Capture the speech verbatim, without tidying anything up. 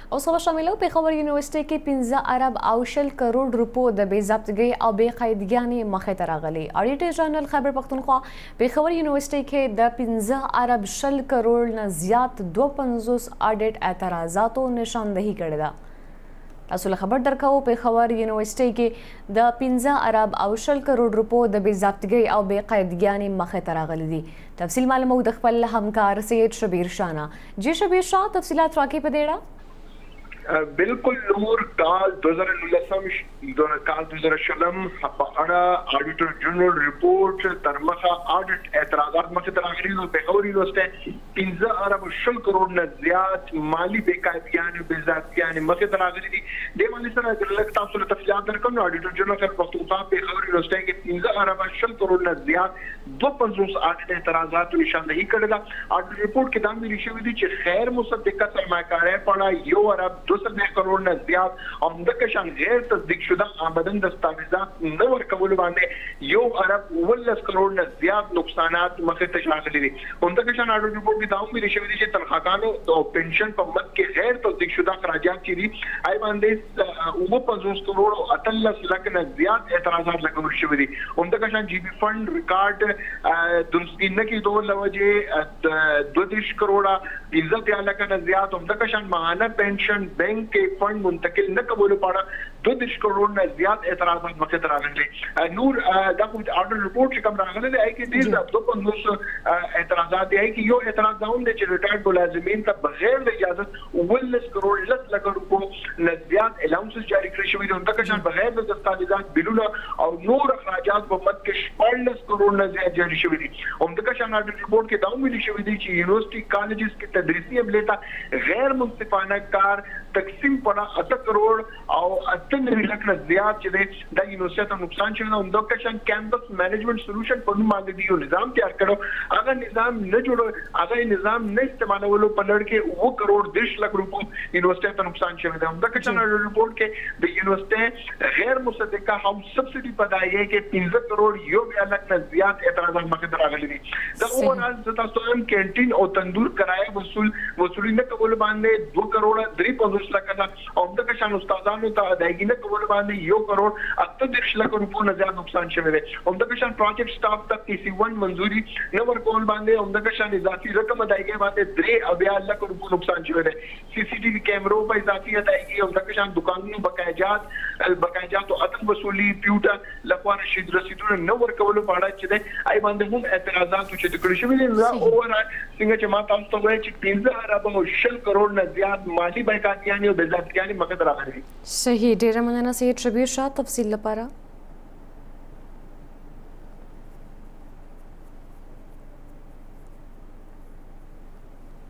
اوس خو شاملو پېښور یونیورسټي کې پنځه ارب او شل کروڑ روپو د بې ضابطګۍ او بې قاعدګیانې مخې ته راغلي. اډیټر جنرال خیبر پښتونخوا پېښور یونیورسټي کې د پنځه ارب شل کروڑ نه زیات دوه پنځوس اډیټ اعتراضاتو نشاندهي کړې ده. تاسو له خبر درکوو پېښور یونیورسټي کې د پنځه ارب او شل کروڑ روپو د بې ضابطګۍ او بې قاعدګیانې مخې ته راغلي دي. تفصیل معلومو د خپل همکار سید شبیر شاه نه. جی شبیر شاه تفصیلات راکې په دیړه. بالکل نور کال دو ہزار نولسم کال دو ہزار شلم په اړه اډیټر جنرال رپورټ تر مخه اډیټ اعتراضات مخه تر اخري نو پېښور یونیورسټي پنځه ارب شل کروڑ نه زیات مالی بېقاعدګیانې بې ضابطګیانې مخه تر اخري دي. د باندې سره لږ تاسو ته تفصیلات درکوم. اډیټر جنرال خیبر پښتونخوا پېښور یونیورسټي کې پنځه ارب شل کروڑ نه زیات دوه پنځوس اډیټ اعتراضات نشاندهي کړې ده. اډیټ رپورټ کې دا ویل شوی دی چې غیر مصدقه سرمایه‌کاري په اړه یو ارب دو سل کروڑ نه زیات عمده کشان غیر تصدیق شده آمدن دستاویزات نه ورکولو باندې یو ارب ولس کروڑ نه زیات نقصانات مخې ته راغلي دي. عمده کشان اډیټ رپورټ کې دا هم ویل شوی دی چې تنخواهګانو او پنشن په مد کې غیر تصدیق شده اخراجات چې دي آی باندې اوه پنځوس کروڑ او اتلس لک نه زیات اعتراضات لګول شوی دي. عمده کشان جی بی فند ریکارډ دنسکی نه کې دوه لوجه دوه دیش کروڑه پنځه لک نه زیات عمده کشان ماهانه پنشن بینک فنڈ منتقل نه کولو په اړه دوه دیش کروڑ نه زیات اعتراضات مخې ته راغلي. نور دا کوم اډر رپورټ چې کوم راغلی دی کې ډېر دوه پنځوس اعتراضات دی کې یو اعتراض دا هم دی چې ریټایرډ ملازمین ته بغیر د اجازه ولس کروڑ لس لک روپو نه زیات الاونسز جاری کړی شوي دي. همدغه شان بغیر د دستاویزات بلونه او نور اخراجات په مد کې شپاړلس کروڑ نه زیات جاری شوي دي. همدغه شان اډر رپورټ کې دا هم ویل شوی دی چې یونیورسټي کالجز کې تدریسي عملې ته غیر منصفانه کار تقسیم پڑا اته کروڑ او اته لک نه زیات چې د یونیورسيټي ته نقصان شوی نو د کشن کیمپس مینجمنٹ سولوشن په نوم باندې دی نظام تیار کړو. هغه نظام نه جوړ هغه نظام نه استعمالولو په لړ کې اوه کروڑ دیش لک روپو یونیورسيټي ته نقصان شوی دی. د کشن رپورټ کې د یونیورسيټي غیر مصدقه هم سبسيډي پدایي کې پنځه کروڑ یو لک نه زیات اعتراضات مخې ته راغلي دي. د اوورال د تاسو هم کینټین او تندور کرایه وصول وصولي نه کول باندې دوه کروڑ درې پنځوس لک او د کشان استادانو ته ادایګي نه کول باندې یو کروڑ اته دیش لک روپو نه زیات نقصان شوی دی. او د کشان پروجیکټ سټاف ته پی سی ون منظوري نه ورکول باندې او د کشان اضافي رقم ادایګي باندې درې او بیا لک روپو نقصان شوی دی. سی سی ټي وی کیمرو په اضافي ادایګي او د کشان دکانونو بقایجات البقایجات او اتم وصولي پیوټه لپاره شید رسیدونه نه ورکول په اړه چې دی آی باندې هم اعتراضات چې د کړی شوی دي. دا اوورال څنګه چې ما تاسو ته وایي چې پنځه ارب او شل کروڑ نه زیات مالی بایکاټیانې او بې ضابطګیانې مخې ته راغلي. صحیح. ډېره مننه سید شبیر شاه تفصیل لپاره.